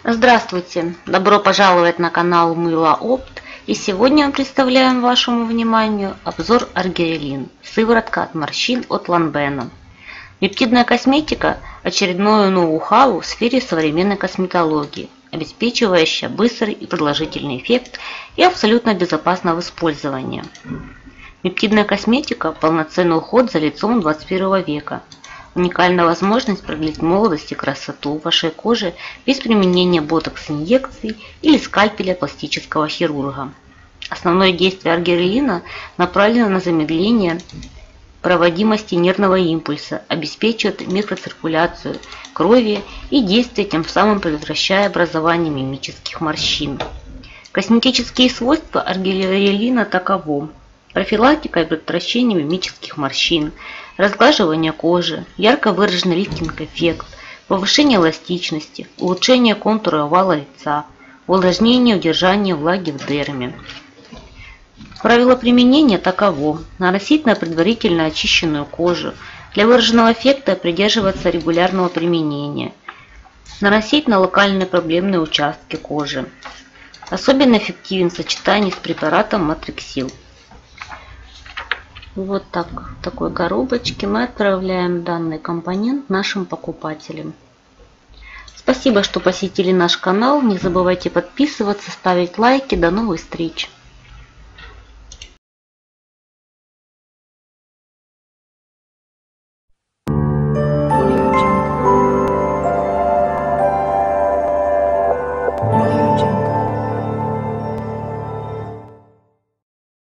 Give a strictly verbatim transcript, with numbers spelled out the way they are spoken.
Здравствуйте! Добро пожаловать на канал Мыло Опт. И сегодня мы представляем вашему вниманию обзор Аргирелин. Сыворотка от морщин от Lanvin. Пептидная косметика – очередное ноу-хау в сфере современной косметологии, обеспечивающая быстрый и продолжительный эффект и абсолютно безопасно в использовании. Пептидная косметика – полноценный уход за лицом двадцать первого века. Уникальная возможность продлить молодость и красоту вашей кожи без применения ботокс-инъекций или скальпеля пластического хирурга. Основное действие Аргирелина направлено на замедление проводимости нервного импульса, обеспечивает микроциркуляцию крови и действие, тем самым предотвращая образование мимических морщин. Косметические свойства Аргирелина таково: профилактика и предотвращение мимических морщин, разглаживание кожи, ярко выраженный лифтинг-эффект, повышение эластичности, улучшение контура овала лица, увлажнение и удержание влаги в дерме. Правило применения таково: наносить на предварительно очищенную кожу, для выраженного эффекта придерживаться регулярного применения, наносить на локальные проблемные участки кожи. Особенно эффективен в сочетании с препаратом Матриксил. Вот так, в такой коробочке мы отправляем данный компонент нашим покупателям. Спасибо, что посетили наш канал. Не забывайте подписываться, ставить лайки. До новых встреч!